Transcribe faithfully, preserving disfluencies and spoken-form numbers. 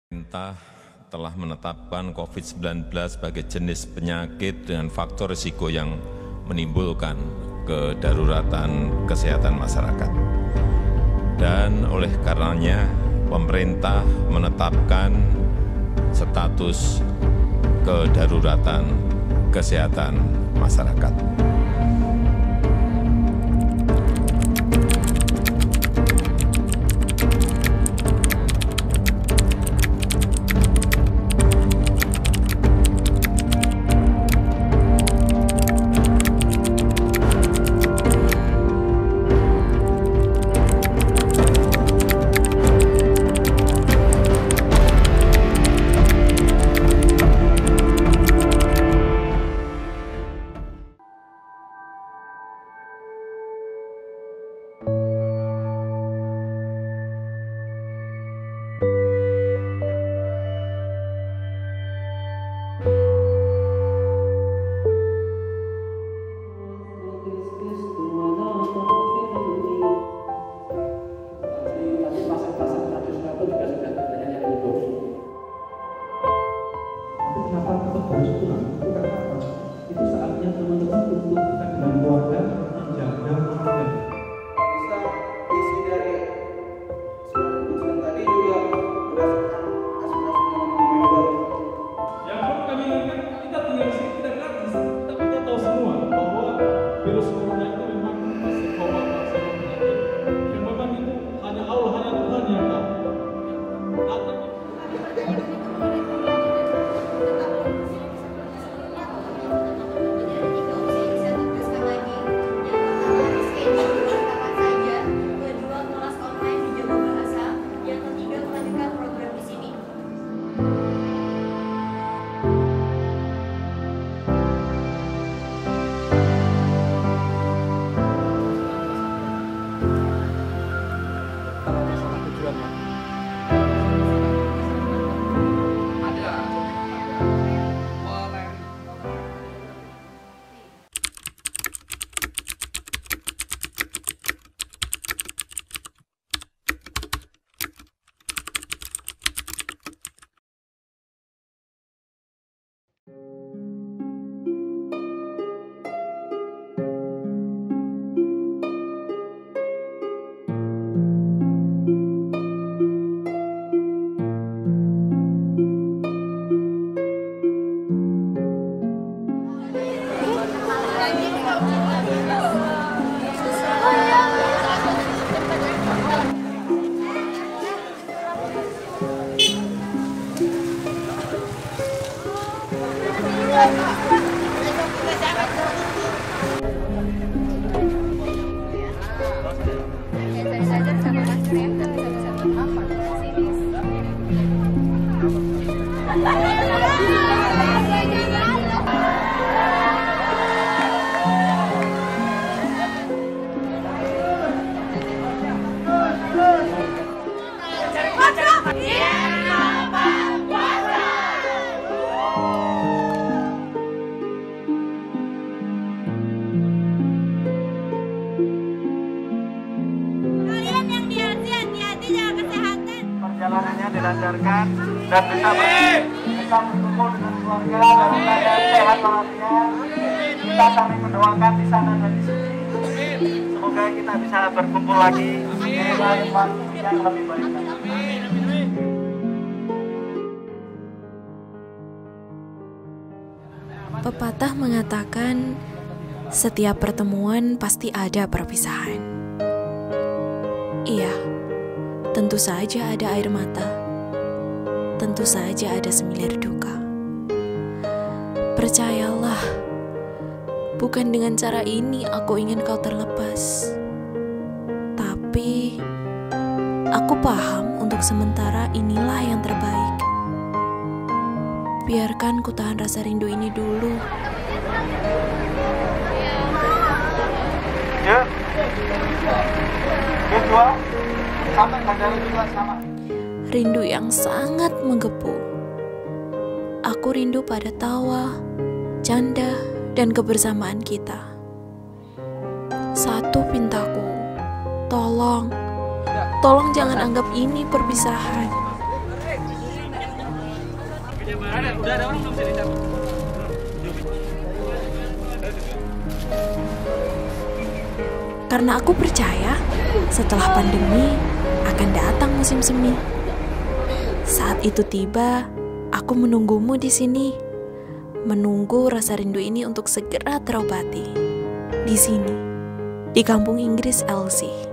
Pemerintah telah menetapkan COVID sembilan belas sebagai jenis penyakit dengan faktor risiko yang menimbulkan kedaruratan kesehatan masyarakat. Dan oleh karenanya, pemerintah menetapkan status kedaruratan kesehatan masyarakat. Perjalanannya dilancarkan dan bisa bisa berkumpul dengan keluarga dalam keadaan sehat walafiat. Kita saling mendoakan di sana dan di sini. Semoga kita bisa berkumpul lagi di lain waktu yang lebih baik. Pepatah mengatakan setiap pertemuan pasti ada perpisahan. Iya. Tentu saja ada air mata, tentu saja ada semilir duka. Percayalah, bukan dengan cara ini aku ingin kau terlepas. Tapi, aku paham untuk sementara inilah yang terbaik. Biarkan ku tahan rasa rindu ini dulu. Ya, kedua. Sama, juga sama. Rindu yang sangat menggebu. Aku rindu pada tawa, canda, dan kebersamaan kita. Satu pintaku, tolong, tolong jangan anggap ini perpisahan. Udah ada orang belum sih di Karena aku percaya setelah pandemi akan datang musim semi. Saat itu tiba, aku menunggumu di sini. Menunggu rasa rindu ini untuk segera terobati. Di sini, di kampung Inggris Elsie.